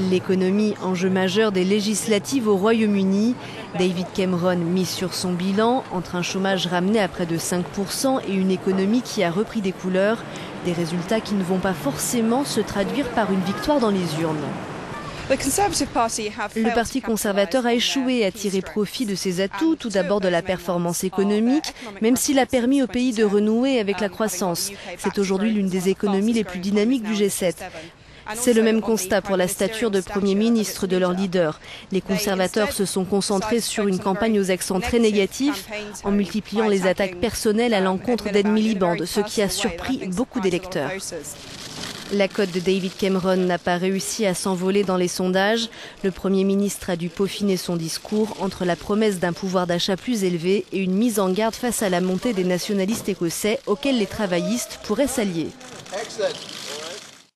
L'économie, enjeu majeur des législatives au Royaume-Uni. David Cameron mise sur son bilan, entre un chômage ramené à près de 5% et une économie qui a repris des couleurs. Des résultats qui ne vont pas forcément se traduire par une victoire dans les urnes. Le Parti conservateur a échoué à tirer profit de ses atouts, tout d'abord de la performance économique, même s'il a permis au pays de renouer avec la croissance. C'est aujourd'hui l'une des économies les plus dynamiques du G7. C'est le même constat pour la stature de Premier ministre de leur leader. Les conservateurs se sont concentrés sur une campagne aux accents très négatifs, en multipliant les attaques personnelles à l'encontre d'Ed Miliband, ce qui a surpris beaucoup d'électeurs. La cote de David Cameron n'a pas réussi à s'envoler dans les sondages. Le Premier ministre a dû peaufiner son discours entre la promesse d'un pouvoir d'achat plus élevé et une mise en garde face à la montée des nationalistes écossais auxquels les travaillistes pourraient s'allier.